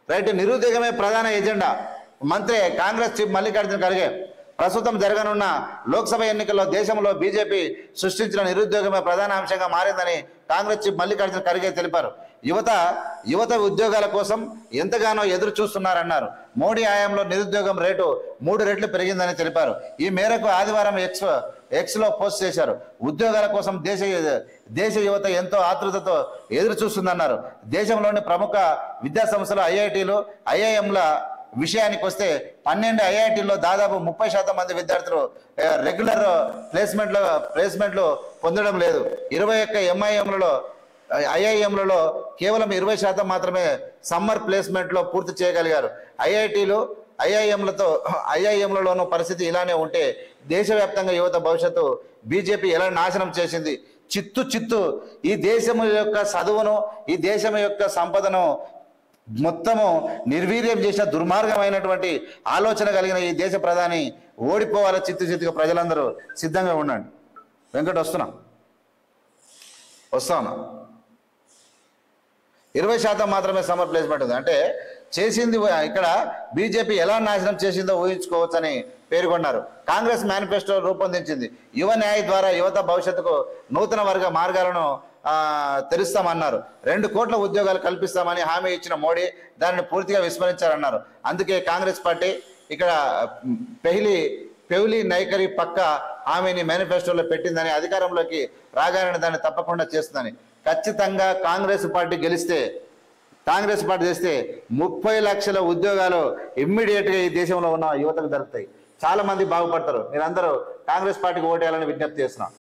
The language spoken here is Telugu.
రైట్, నిరుద్యోగమే ప్రధాన ఎజెండా. మంత్రి కాంగ్రెస్ చీఫ్ మల్లికార్జున ఖర్గే ప్రస్తుతం జరగనున్న లోక్సభ ఎన్నికల్లో దేశంలో బీజేపీ సృష్టించిన నిరుద్యోగమే ప్రధాన అంశంగా మారిందని కాంగ్రెస్ చీఫ్ మల్లికార్జున ఖర్గే తెలిపారు. యువత ఉద్యోగాల కోసం ఎంతగానో ఎదురు చూస్తున్నారన్నారు. మోడీ హయాంలో నిరుద్యోగం రేటు 3 రెట్లు పెరిగిందని తెలిపారు. ఈ మేరకు ఆదివారం ఎక్స్లో పోస్ట్ చేశారు. ఉద్యోగాల కోసం దేశ యువత ఎంతో ఆతృతతో ఎదురు చూస్తుందన్నారు. దేశంలోని ప్రముఖ విద్యా సంస్థలు ఐఐటీలు ఐఐఎంల విషయానికి వస్తే 12 ఐఐటీల్లో దాదాపు 30% మంది విద్యార్థులు రెగ్యులర్ ప్లేస్మెంట్లు పొందడం లేదు. 21 ఐఐఎంలలో కేవలం 20% మాత్రమే సమ్మర్ ప్లేస్మెంట్లో పూర్తి చేయగలిగారు. ఐఐఎంలలోనూ పరిస్థితి ఇలానే ఉంటే దేశవ్యాప్తంగా యువత భవిష్యత్తు బీజేపీ ఎలా నాశనం చేసింది. చిత్తు ఈ దేశం యొక్క చదువును, ఈ దేశం యొక్క సంపదను మొత్తము నిర్వీర్యం చేసిన దుర్మార్గమైనటువంటి ఆలోచన కలిగిన ఈ దేశ ప్రధాని ఓడిపోవాలి. చిత్తుగా ప్రజలందరూ సిద్ధంగా ఉండండి. వెంకట వస్తున్నా 20% మాత్రమే సమ్మర్ ప్లేస్మెంట్ ఉంది అంటే చేసింది ఇక్కడ బీజేపీ ఎలా నాశనం చేసిందో ఊహించుకోవచ్చని పేర్కొన్నారు. కాంగ్రెస్ మేనిఫెస్టో రూపొందించింది. యువ న్యాయ ద్వారా యువత భవిష్యత్తుకు నూతన వర్గ మార్గాలను తెరుస్తామన్నారు. 2 కోట్ల ఉద్యోగాలు కల్పిస్తామని హామీ ఇచ్చిన మోడీ దానిని పూర్తిగా విస్మరించారన్నారు. అందుకే కాంగ్రెస్ పార్టీ ఇక్కడ పెహ్లీ నైకరీ పక్క హామీని మేనిఫెస్టోలో పెట్టిందని, అధికారంలోకి రాగానే దాన్ని తప్పకుండా చేస్తుందని. ఖచ్చితంగా కాంగ్రెస్ పార్టీ చేస్తే 30 లక్షల ఉద్యోగాలు ఇమ్మీడియట్గా ఈ దేశంలో ఉన్న యువతకు దొరుకుతాయి. చాలా మంది బాగుపడతారు. మీరందరూ కాంగ్రెస్ పార్టీకి ఓటేయాలని విజ్ఞప్తి చేస్తున్నాం.